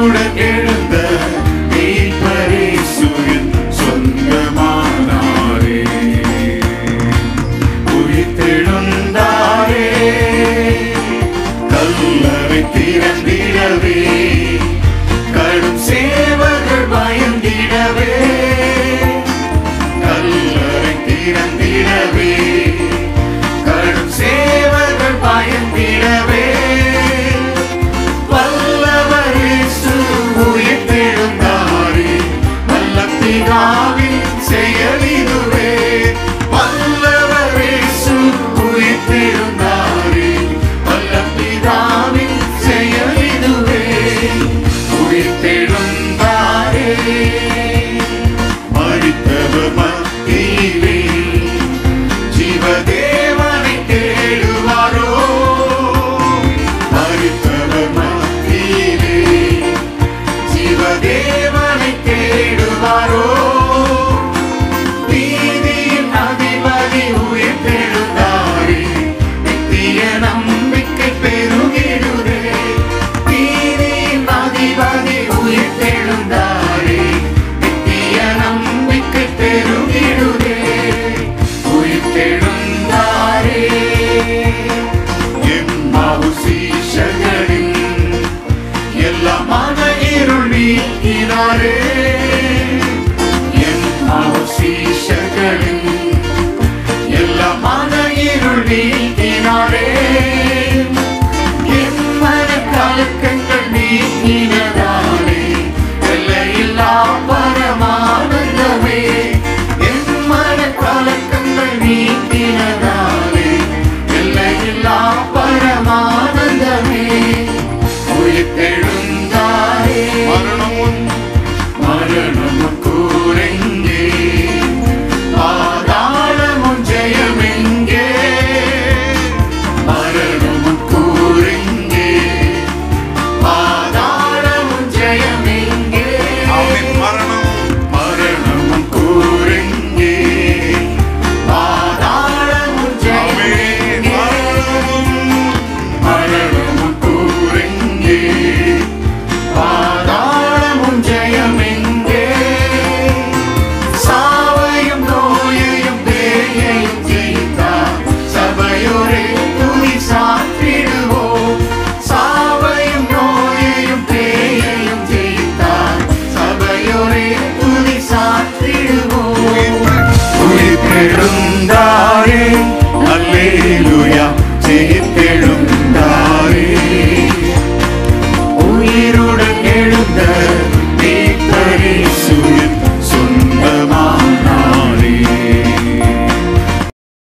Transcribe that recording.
உயிருடன் எழுந்த மீட்பரே சுயன் சொந்தமானாரே. உயிர்த்தெழுந்தாரே கல்லறை திறந்திடவே, கடும் சேவர்கள் பயந்திடவே, கல்லறை திறந்திடவே, கடும் சேவர்கள் பயந்திடவே, வல்லவர் இயேசு உயிர்த்தெழுந்தாரே. வல்ல பிதாவின் செயல் இதுவே, வல்லவர் இயேசு உயிர்த்தெழுந்தாரே. வல்ல பிதாவின் செயல் இதுவே, உயிர்த்தெழுந்தாரே. மரித்தவர் மத்தியிலே ஜீவதேவனை தேடுவாரோ, மரித்தவர் மத்தியிலே ஜீவதேவனை தேடுவாரோ. நீதியின் அதிபதி உயிர்த்தெழுந்தாரே, நித்திய நம்பிக்கை பெருகிடுதே. நீதியின் அதிபதி உயிர்த்தெழுந்தாரே, நித்திய நம்பிக்கை பெருகிடுதே. உயிர்த்தெழுந்தாரே. எம்மாவு சீஷர்களின் எல்லா மன இருள் நீக்கினாரே.